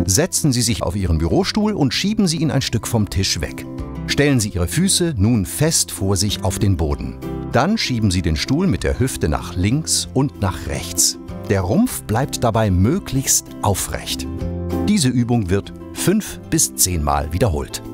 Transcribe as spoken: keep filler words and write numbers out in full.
Setzen Sie sich auf Ihren Bürostuhl und schieben Sie ihn ein Stück vom Tisch weg. Stellen Sie Ihre Füße nun fest vor sich auf den Boden. Dann schieben Sie den Stuhl mit der Hüfte nach links und nach rechts. Der Rumpf bleibt dabei möglichst aufrecht. Diese Übung wird fünf bis zehn Mal wiederholt.